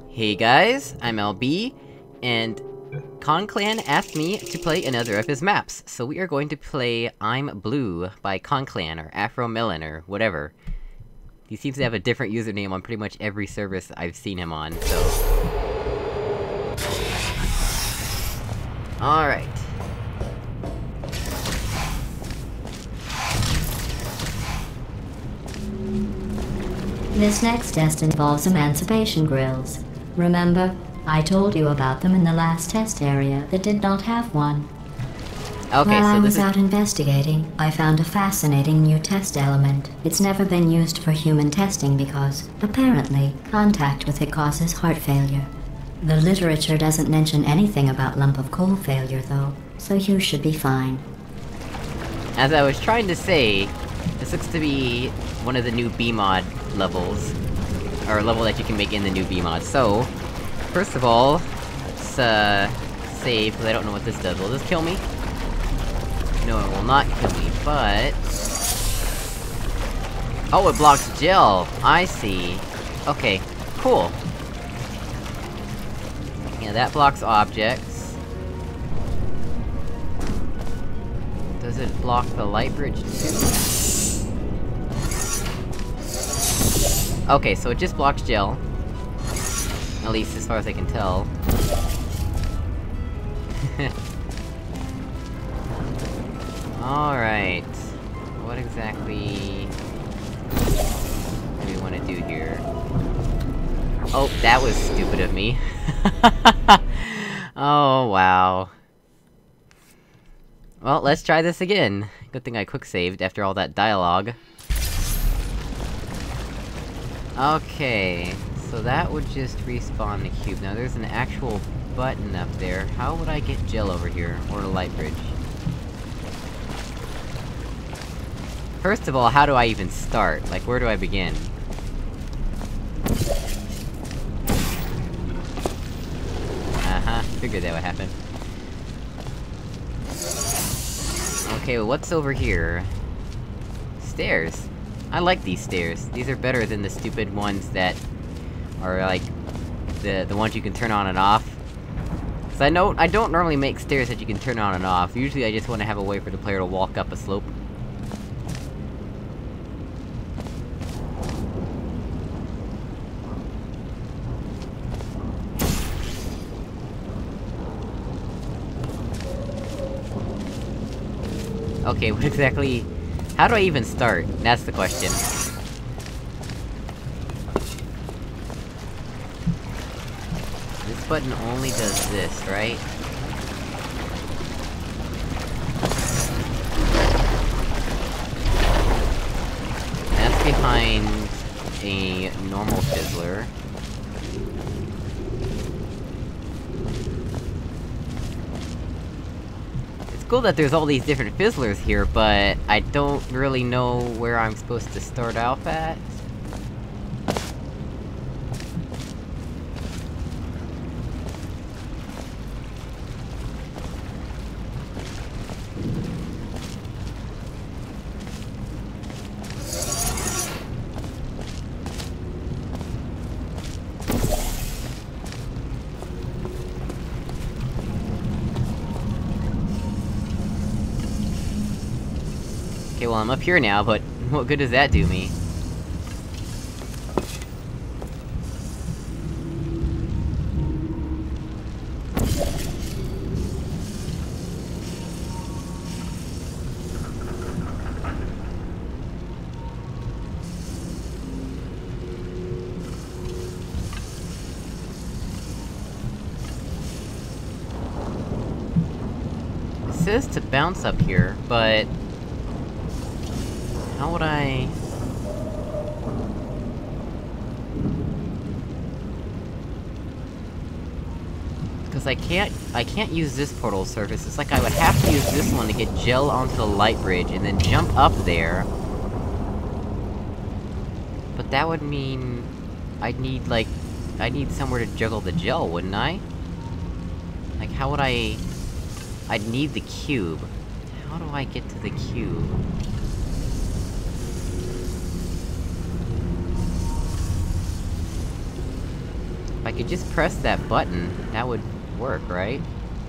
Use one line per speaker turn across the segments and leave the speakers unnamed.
Hey guys, I'm LB, and Konclan asked me to play another of his maps, so we are going to play I'm Blue by Konclan, or Afro Melon, or whatever. He seems to have a different username on pretty much every service I've seen him on, so... Alright.
This next test involves emancipation grills. Remember, I told you about them in the last test area that did not have one.
Okay,
While
so
I
this
was
is-
out investigating, I found a fascinating new test element. It's never been used for human testing because, apparently, contact with it causes heart failure. The literature doesn't mention anything about lump of coal failure, though, so you should be fine.
As I was trying to say, this looks to be one of the new B-mod levels. Or a level that you can make in the new B-mod, so... First of all, let's, save, because I don't know what this does. Will this kill me? No, it will not kill me, but... Oh, it blocks gel! I see. Okay, cool. Yeah, that blocks objects. Does it block the light bridge, too? Okay, so it just blocks gel. At least as far as I can tell. Alright. What exactly... do we wanna do here? Oh, that was stupid of me. Oh, wow. Well, let's try this again. Good thing I quick-saved after all that dialogue. Okay, so that would just respawn the cube. Now there's an actual button up there. How would I get gel over here? Or a light bridge? First of all, how do I even start? Like, where do I begin? Uh-huh, figured that would happen. Okay, well, what's over here? Stairs. I like these stairs. These are better than the stupid ones that... are like... the ones you can turn on and off. Cause I don't normally make stairs that you can turn on and off. Usually I just wanna have a way for the player to walk up a slope. Okay, what exactly... how do I even start? That's the question. This button only does this, right? That's behind a normal fizzler. Cool that there's all these different fizzlers here, but I don't really know where I'm supposed to start off at. Okay, well I'm up here now, but what good does that do me? It says to bounce up here, but... how would I... because I can't use this portal surface. It's like I would have to use this one to get gel onto the light bridge, and then jump up there. But that would mean... I'd need somewhere to juggle the gel, wouldn't I? Like, how would I... I'd need the cube. How do I get to the cube? I could just press that button, that would work, right?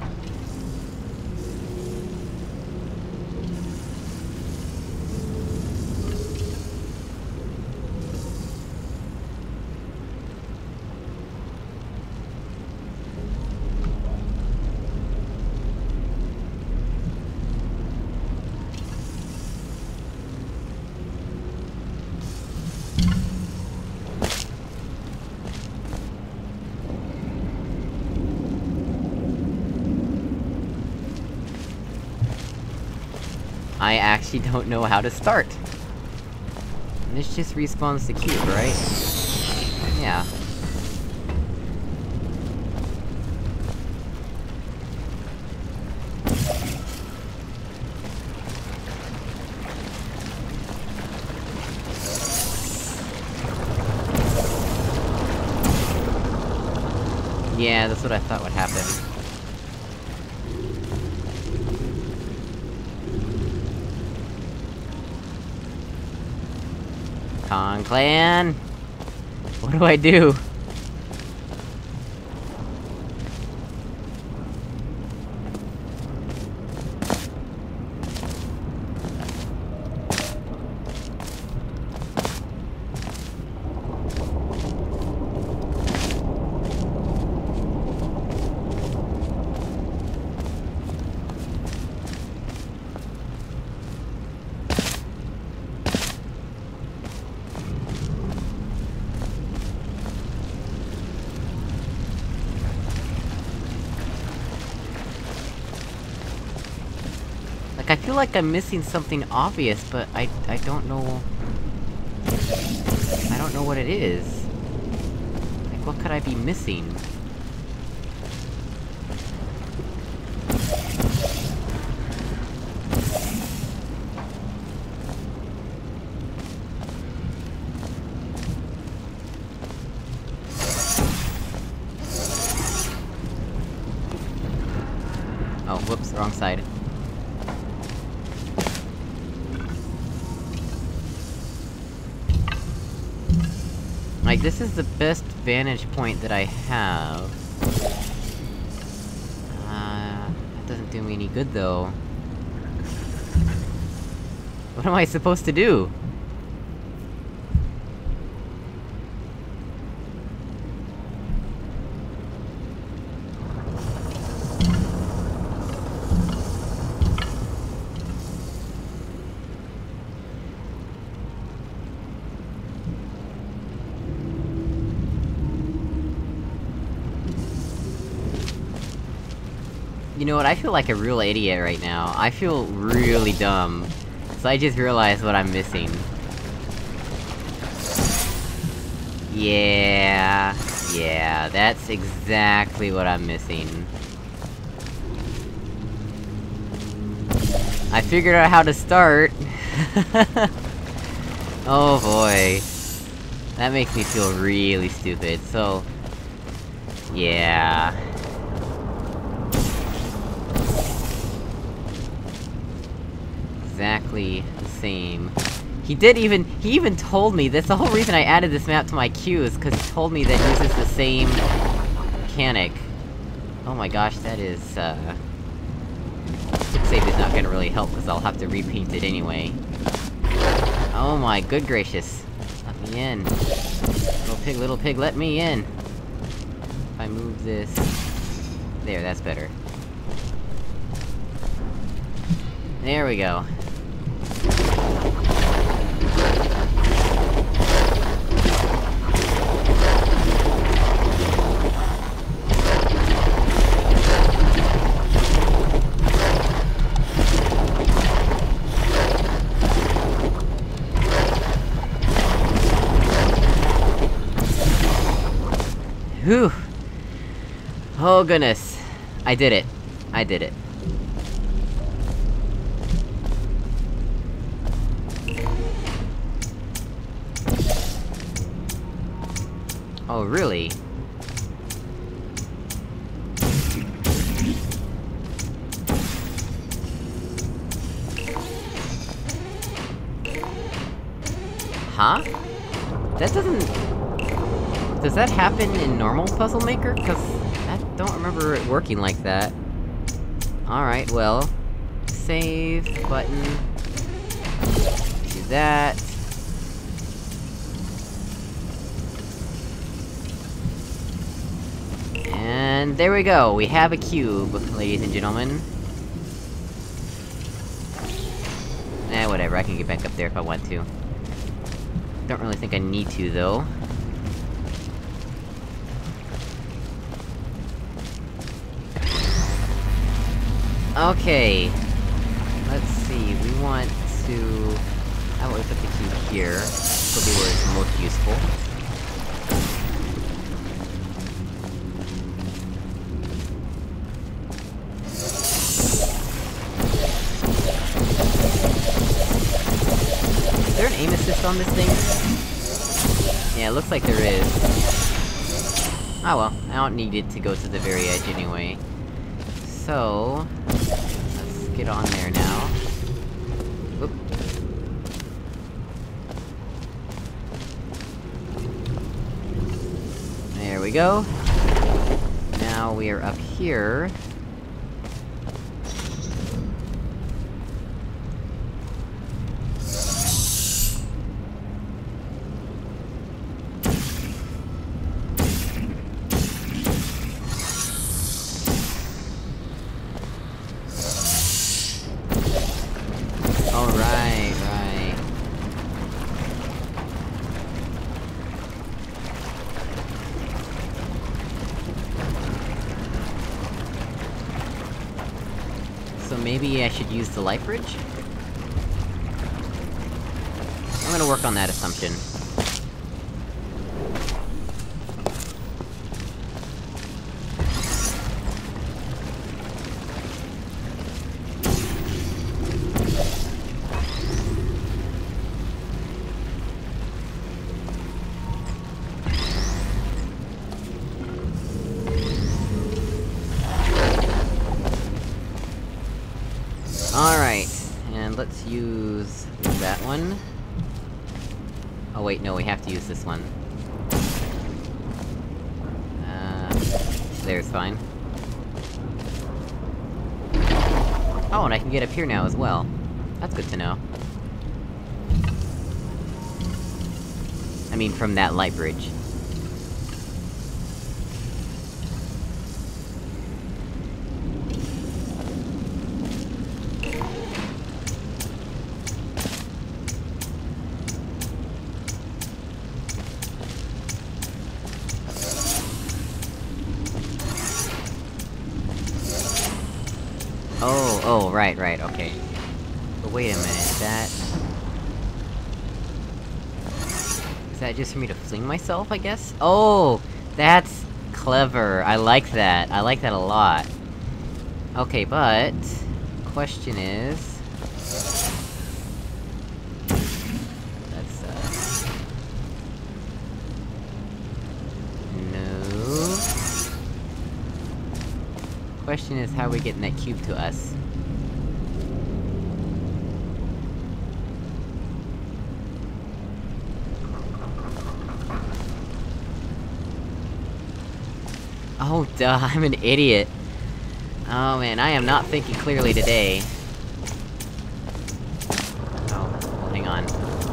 I actually don't know how to start. And this just respawns the cube, right? Yeah. Yeah, that's what I thought would happen. Konclan! What do I do? Like, I feel like I'm missing something obvious, but I don't know... I don't know what it is. Like, what could I be missing? Oh, whoops, wrong side. Like, this is the best vantage point that I have. That doesn't do me any good, though. What am I supposed to do? You know what, I feel like a real idiot right now. I feel really dumb. So I just realized what I'm missing. Yeah... yeah, that's exactly what I'm missing. I figured out how to start! Oh boy. That makes me feel really stupid, so... yeah... exactly the same. He even told me, that's the whole reason I added this map to my queue, is cause he told me that it uses the same mechanic. Oh my gosh, that is, Quick save is not gonna really help, cause I'll have to repaint it anyway. Oh my good gracious. Let me in. Little pig, let me in! If I move this... there, that's better. There we go. Whew! Oh goodness. I did it. I did it. Oh, really? Huh? That doesn't... Does that happen in normal Puzzle Maker? Cause I don't remember it working like that. Alright, well... Save, button... Do that... And there we go, we have a cube, ladies and gentlemen. Eh, whatever, I can get back up there if I want to. Don't really think I need to, though. Okay... Let's see, we want to... How about we put the cube here? This will be where it's most useful. Is there an aim assist on this thing? Yeah, it looks like there is. Oh well, I don't need it to go to the very edge anyway. So... let's get on there now. Oop. There we go. Now we are up here. So maybe I should use the light bridge? I'm gonna work on that assumption. Alright, and let's use that one. Oh wait, no, we have to use this one. There's fine. Oh, and I can get up here now as well. That's good to know. I mean, from that light bridge. Oh, right, okay. But wait a minute, that... Is that just for me to fling myself, I guess? Oh! That's... clever, I like that. I like that a lot. Okay, but... question is... That's, no... Question is, how are we getting that cube to us? Oh, duh, I'm an idiot. Oh man, I am not thinking clearly today. Oh, well, hang on.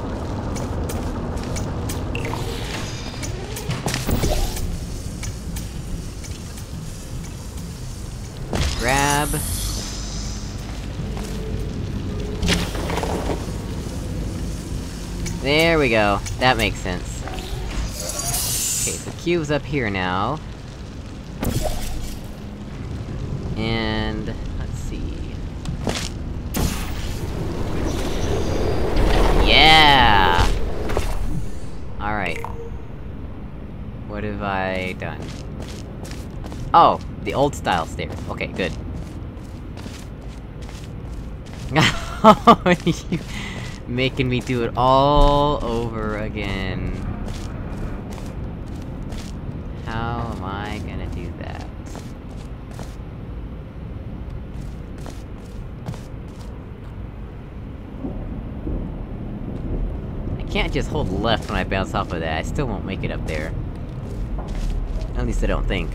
Grab... There we go. That makes sense. Okay, so cube's up here now. And... let's see... Yeah! Alright. What have I done? Oh! The old style stairs. Okay, good. Oh, you... making me do it all over again. How am I gonna do that? I can't just hold left when I bounce off of that, I still won't make it up there. At least I don't think.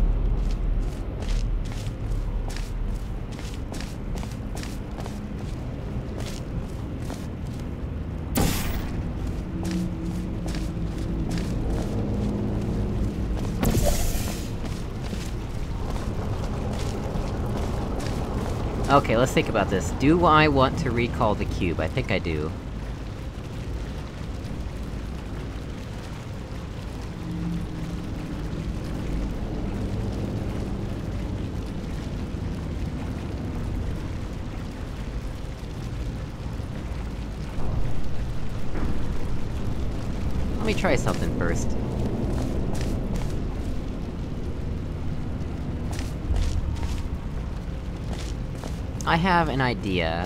Okay, let's think about this. Do I want to recall the cube? I think I do. Let me try something first. I have an idea.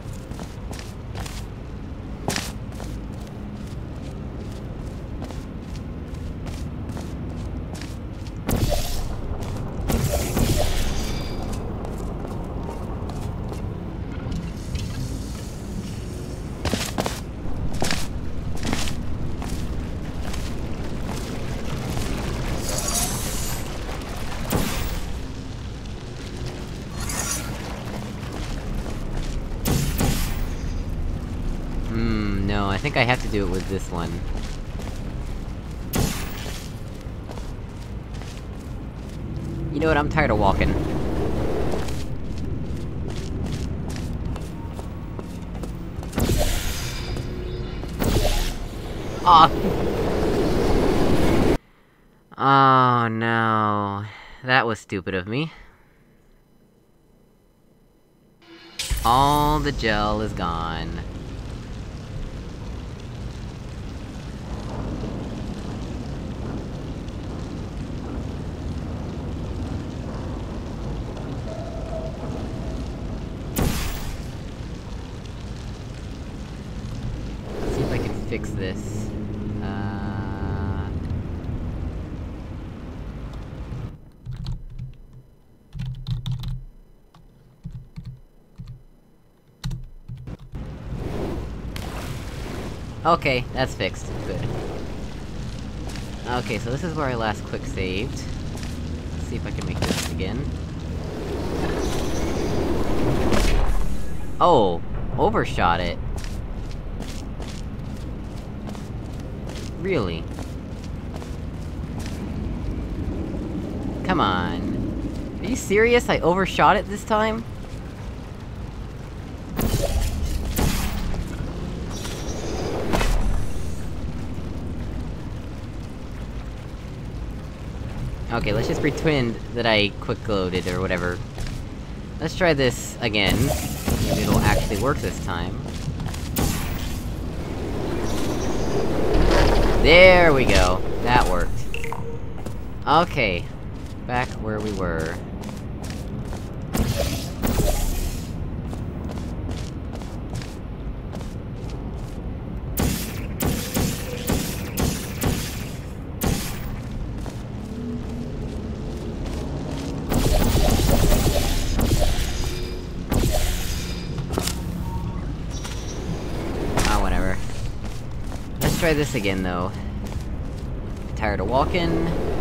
No, I think I have to do it with this one. You know what, I'm tired of walking. Ah! Oh no. That was stupid of me. All the gel is gone. Fix this. Okay, that's fixed. Good. Okay, so this is where I last quick saved. Let's see if I can make this again. Oh! Overshot it! Really? Come on. Are you serious? I overshot it this time? Okay, let's just pretend that I quick-loaded or whatever. Let's try this again. Maybe it'll actually work this time. There we go! That worked. Okay. Back where we were. Try this again, though. Tired of walking.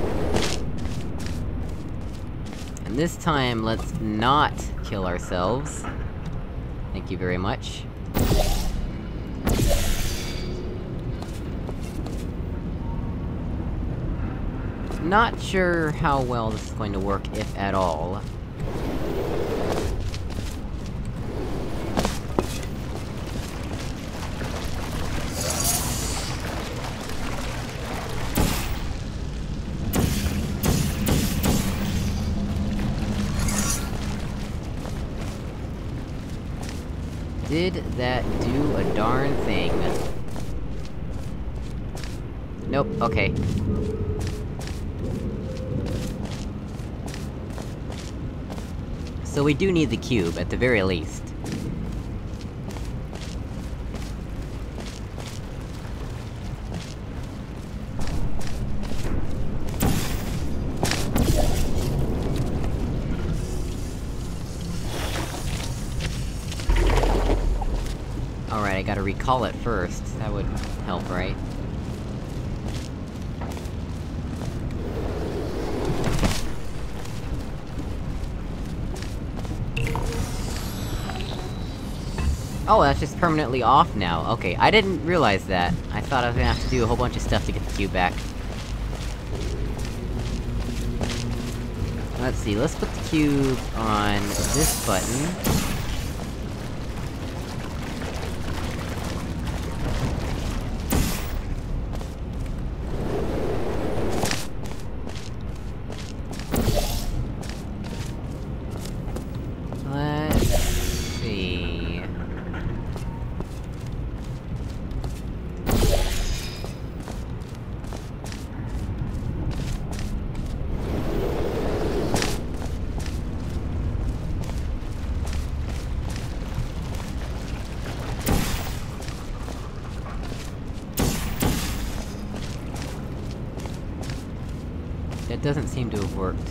And this time, let's not kill ourselves. Thank you very much. Not sure how well this is going to work, if at all. Did that do a darn thing? Nope, okay. So we do need the cube, at the very least. Alright, I gotta recall it first. That would help, right? Oh, that's just permanently off now. Okay, I didn't realize that. I thought I was gonna have to do a whole bunch of stuff to get the cube back. Let's see, let's put the cube on this button. That doesn't seem to have worked.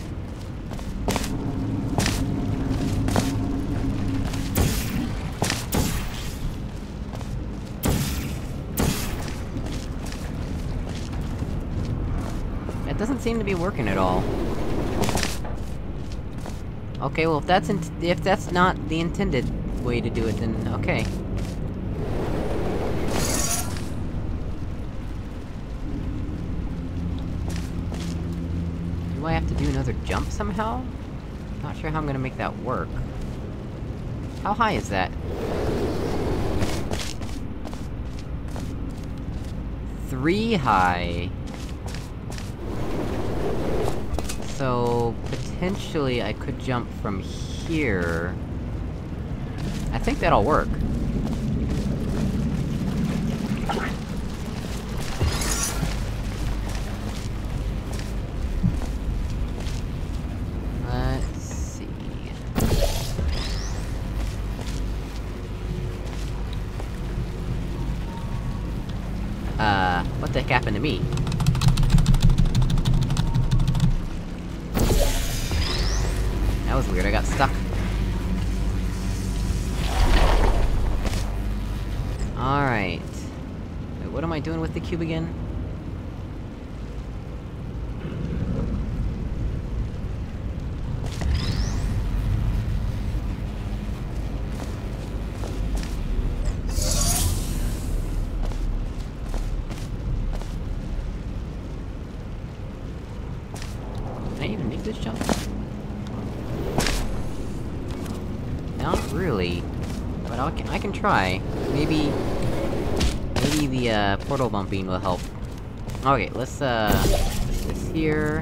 That doesn't seem to be working at all. Okay, well if that's not the intended way to do it, then okay. Do I have to do another jump somehow? Not sure how I'm gonna make that work. How high is that? 3 high! So... potentially I could jump from here... I think that'll work. What the heck happened to me? That was weird, I got stuck. Alright. Wait, what am I doing with the cube again? Can I even make this jump? Not really. But I can try. Maybe the, portal bumping will help. Okay, let's, put this here.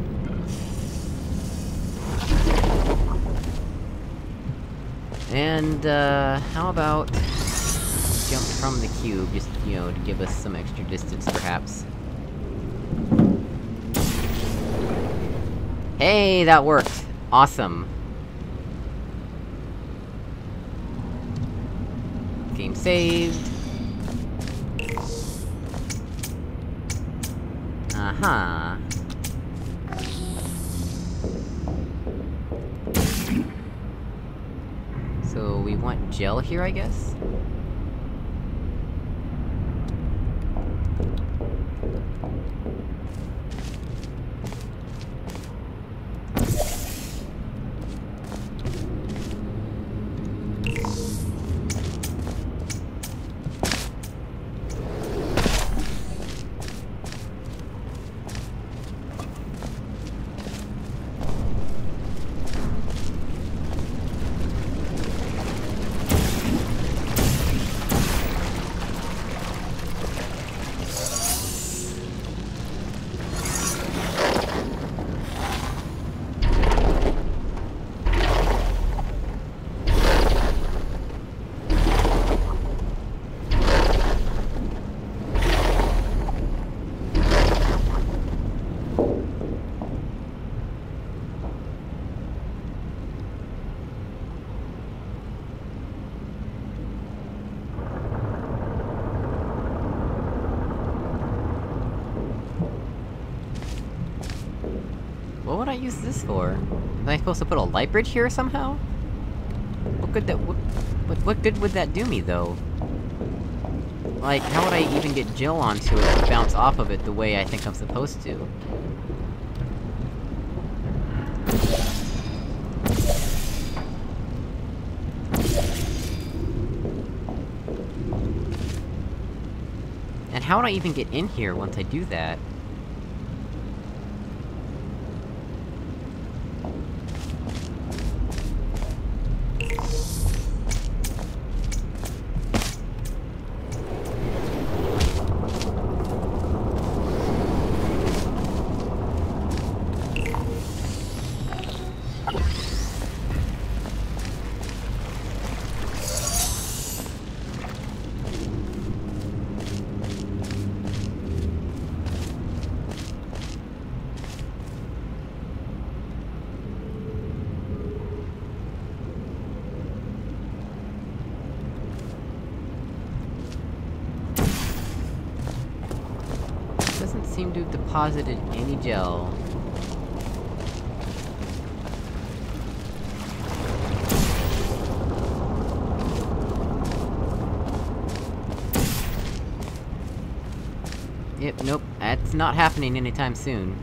And, how about... jump from the cube, just, you know, to give us some extra distance, perhaps. Hey, that worked! Awesome! Game saved. Uh-huh. So, we want gel here, I guess? What would I use this for? Am I supposed to put a light bridge here somehow? What good would that do me, though? Like, how would I even get Jill onto it and bounce off of it the way I think I'm supposed to? how would I even get in here once I do that? Doesn't seem to have deposited any gel. Yep, nope, that's not happening anytime soon.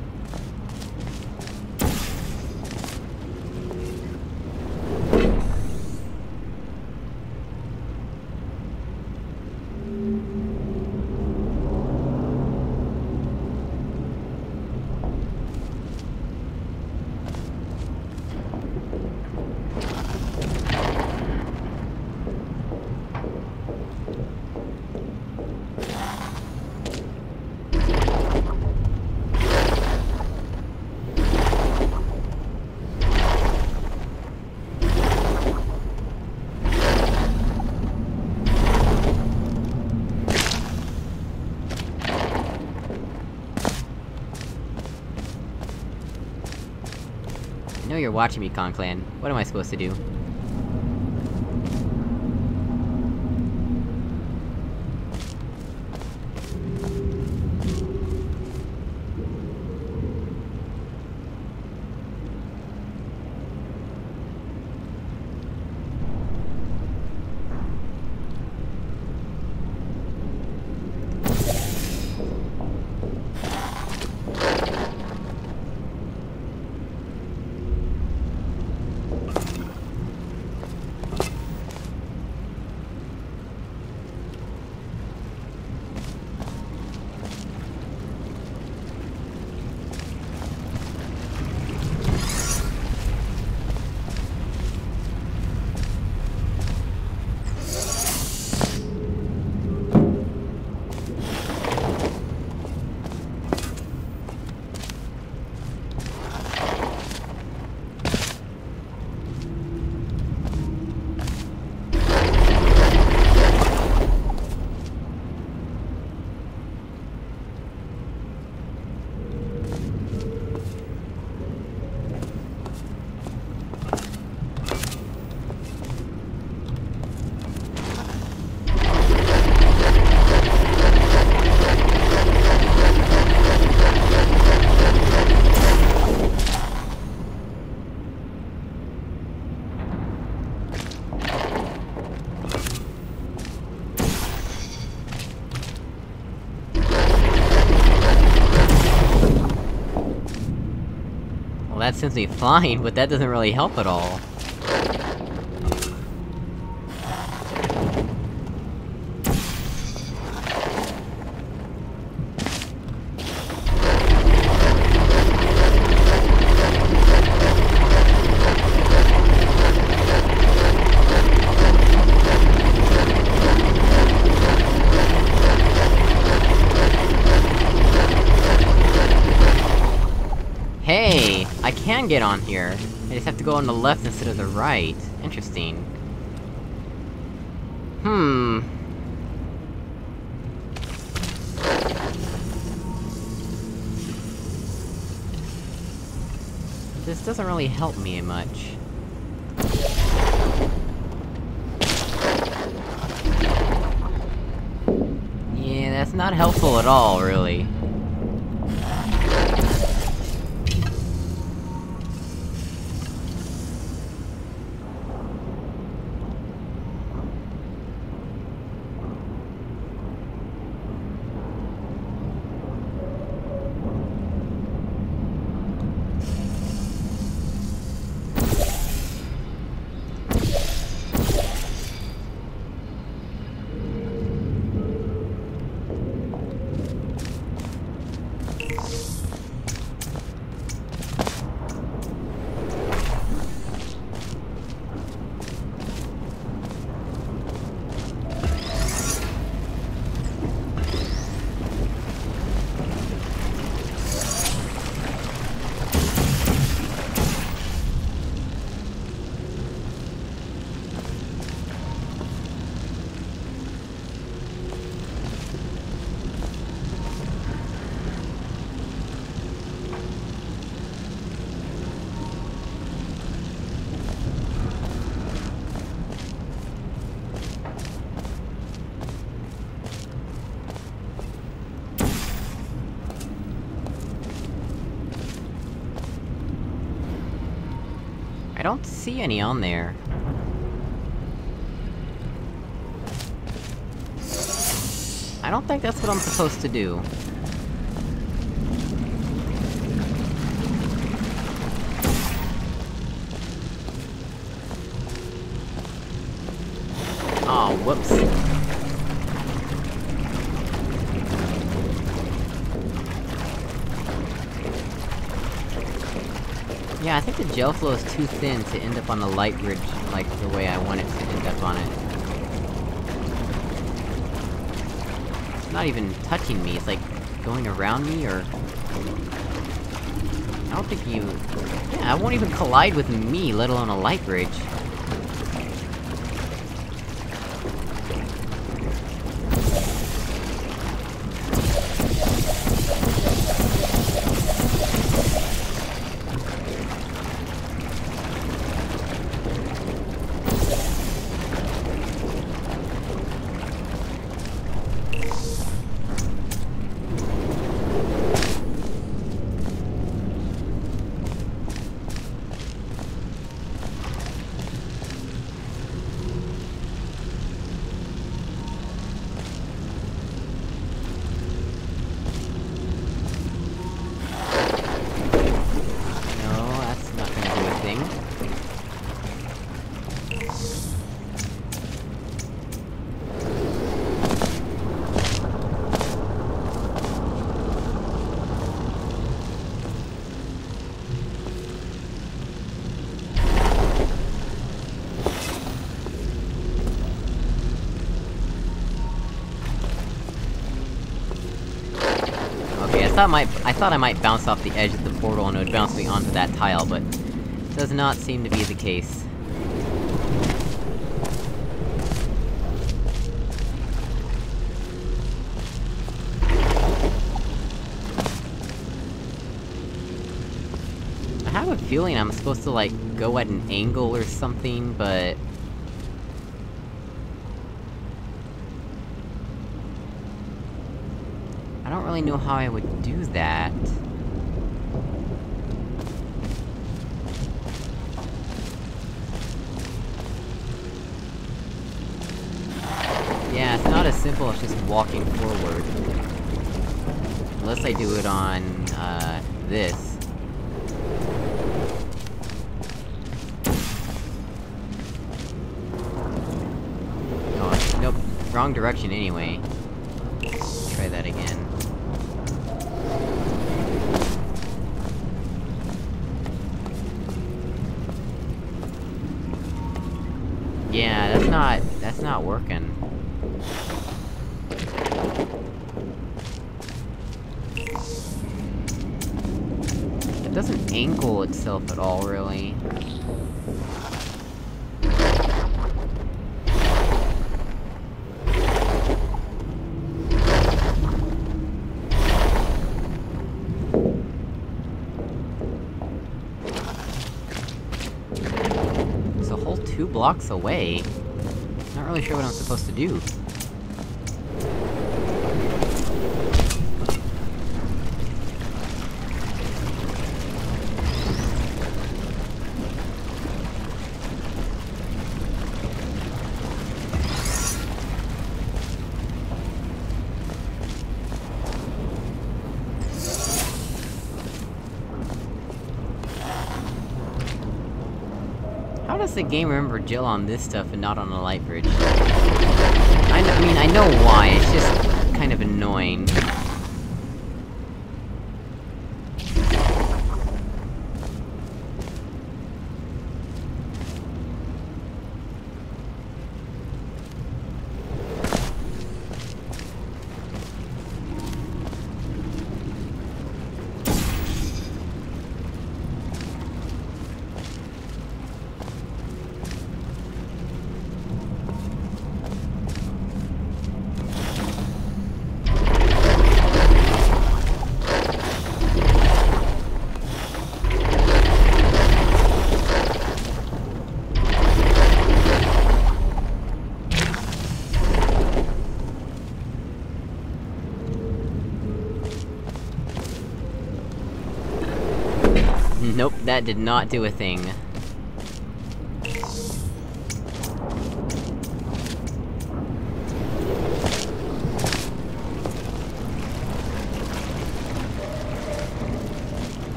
I know you're watching me, Konclan. What am I supposed to do? Well, that sends me flying, but that doesn't really help at all. Hey! I can get on here! I just have to go on the left instead of the right. Interesting. This doesn't really help me much. Yeah, that's not helpful at all, really. I don't see any on there. I don't think that's what I'm supposed to do. Aw, whoops. Yeah, I think the gel flow is too thin to end up on the light bridge, like, the way I want it to end up on it. It's not even touching me, it's like, going around me, or... I don't think you... Yeah, it won't even collide with me, let alone a light bridge. I thought I might bounce off the edge of the portal and it would bounce me onto that tile, but... does not seem to be the case. I have a feeling I'm supposed to, like, go at an angle or something, but... I don't really know how I would do that. Yeah, it's not as simple as just walking forward. Unless I do it on, this. Oh, nope. Wrong direction anyway. Try that again. Yeah, that's not working. It doesn't angle itself at all, really. It's a whole 2 blocks away. Not really sure what I'm supposed to do. How does the game remember Jill on this stuff and not on a light bridge? I mean, I know why, it's just kind of annoying. Nope, that did not do a thing.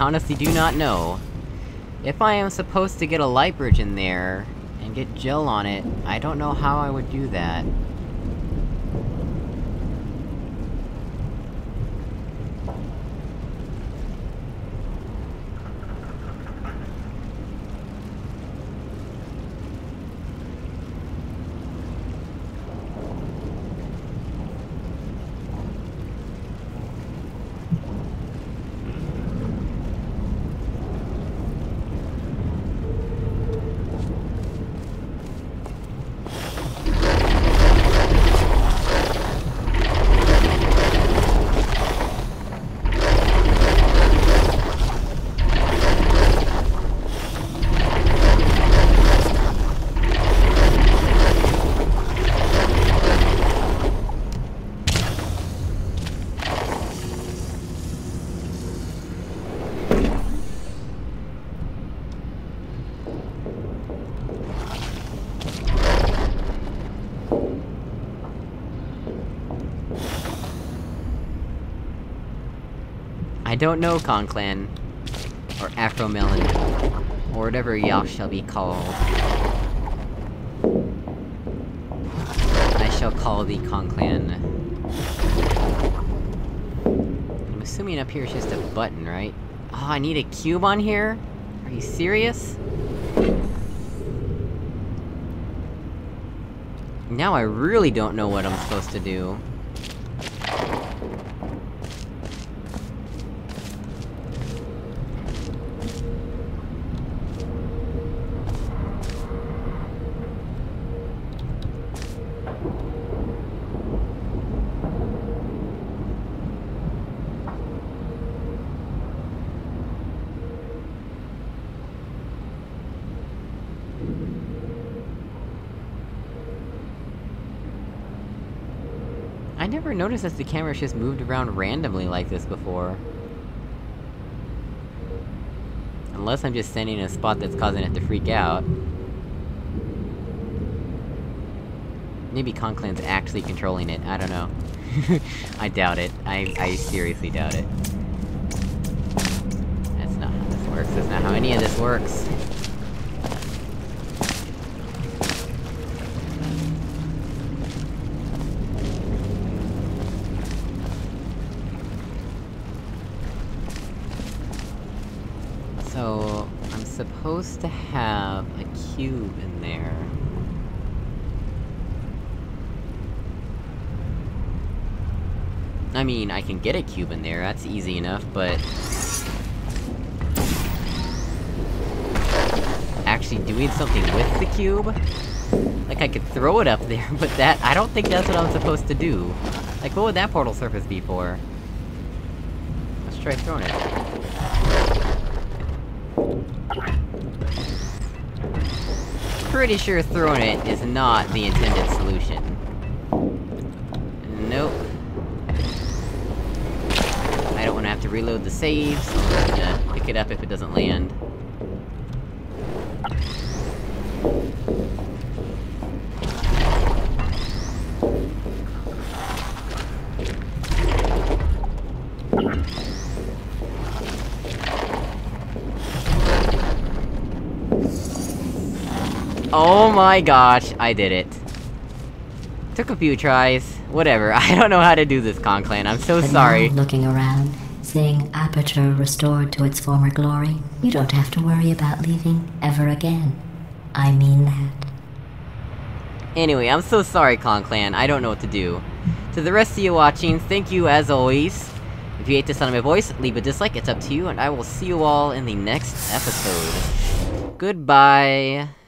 honestly do not know. If I am supposed to get a light bridge in there, and get gel on it, I don't know how I would do that. I don't know, Konclan. Or Afro Melon. Or whatever y'all shall be called. I shall call thee Konclan. I'm assuming up here is just a button, right? Oh, I need a cube on here? Are you serious? Now I really don't know what I'm supposed to do. I never noticed that the camera's just moved around randomly like this before. Unless I'm just standing in a spot that's causing it to freak out. Maybe Konclan's actually controlling it, I don't know. I doubt it. I seriously doubt it. That's not how this works, that's not how any of this works. So, I'm supposed to have a cube in there. I mean, I can get a cube in there, that's easy enough, but... actually doing something with the cube? Like, I could throw it up there, but that- I don't think that's what I'm supposed to do. Like, what would that portal surface be for? Let's try throwing it. Pretty sure throwing it is not the intended solution. Nope. I don't wanna have to reload the save, so I'm just gonna pick it up if it doesn't land. Oh my gosh, I did it. Took a few tries. Whatever, I don't know how to do this, Konclan, I'm so sorry.
Now, looking around, seeing Aperture restored to its former glory, you don't have to worry about leaving ever again. I mean that.
Anyway, I'm so sorry, Konclan, I don't know what to do. To the rest of you watching, thank you as always. If you hate the sound of my voice, leave a dislike, it's up to you, and I will see you all in the next episode. Goodbye!